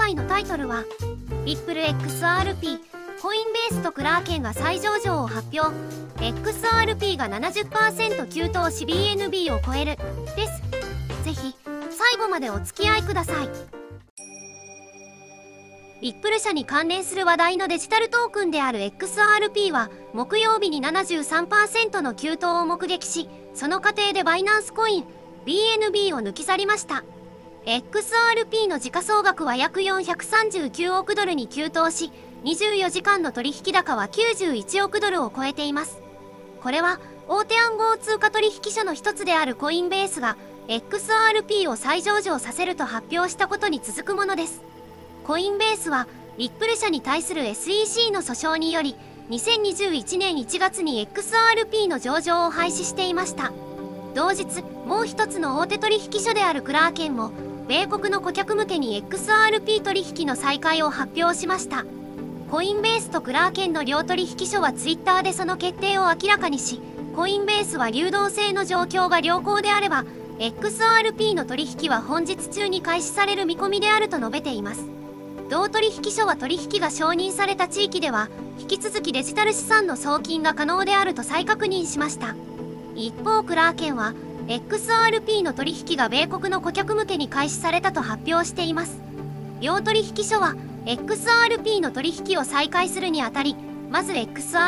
回のタイトルはリップル XRP コインベースとクラーケンが再上場を発表。 XRP が 70% 急騰し BNB を超えるです。ぜひ最後までお付き合いください。リップル社に関連する話題のデジタルトークンである XRP は木曜日に 73% の急騰を目撃し、その過程でバイナンスコイン BNB を抜き去りました。XRP の時価総額は約439億ドルに急騰し、24時間の取引高は91億ドルを超えています。これは大手暗号通貨取引所の一つであるコインベースが XRP を再上場させると発表したことに続くものです。コインベースはリップル社に対する SEC の訴訟により2021年1月に XRP の上場を廃止していました。同日もう一つの大手取引所であるクラーケンも米国の顧客向けに XRP 取引の再開を発表しました。コインベースとクラーケンの両取引所はツイッターでその決定を明らかにし、コインベースは流動性の状況が良好であれば XRP の取引は本日中に開始される見込みであると述べています。同取引所は取引が承認された地域では引き続きデジタル資産の送金が可能であると再確認しました。一方クラーケンは XRP の取引が米国の顧客向けに開始されたと発表しています。両取引所は XRP の取引を再開するにあたり、まず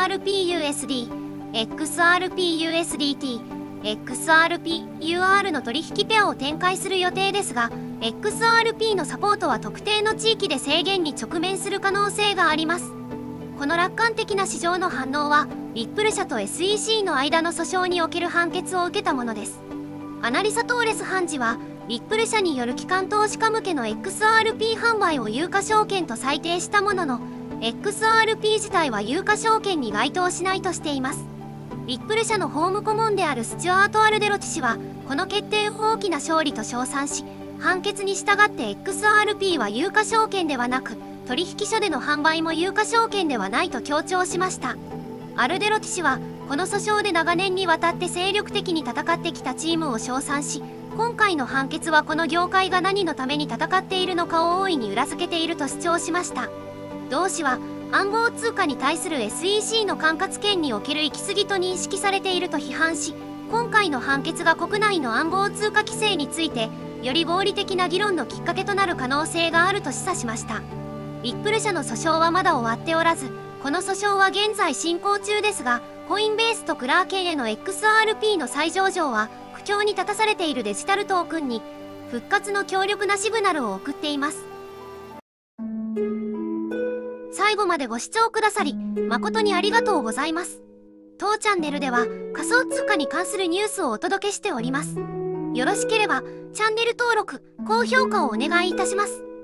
XRPUSD、XRPUSDT、XRPUR の取引ペアを展開する予定ですが、XRP のサポートは特定の地域で制限に直面する可能性があります。この楽観的な市場の反応は、リップル社と SEC の間の訴訟における判決を受けたものです。アナリサトーレス判事は、リップル社による機関投資家向けの XRP 販売を有価証券と裁定したものの、XRP 自体は有価証券に該当しないとしています。リップル社の法務顧問であるスチュアート・アルデロティ氏は、この決定を大きな勝利と称賛し、判決に従って XRP は有価証券ではなく、取引所での販売も有価証券ではないと強調しました。アルデロティ氏は、この訴訟で長年にわたって精力的に戦ってきたチームを称賛し、今回の判決はこの業界が何のために戦っているのかを大いに裏付けていると主張しました。同氏は、暗号通貨に対する SEC の管轄権における行き過ぎと認識されていると批判し、今回の判決が国内の暗号通貨規制について、より合理的な議論のきっかけとなる可能性があると示唆しました。リップル社の訴訟はまだ終わっておらず、この訴訟は現在進行中ですが、コインベースとクラーケンへの XRP の再上場は、苦境に立たされているデジタルトークンに、復活の強力なシグナルを送っています。最後までご視聴くださり、誠にありがとうございます。当チャンネルでは、仮想通貨に関するニュースをお届けしております。よろしければ、チャンネル登録、高評価をお願いいたします。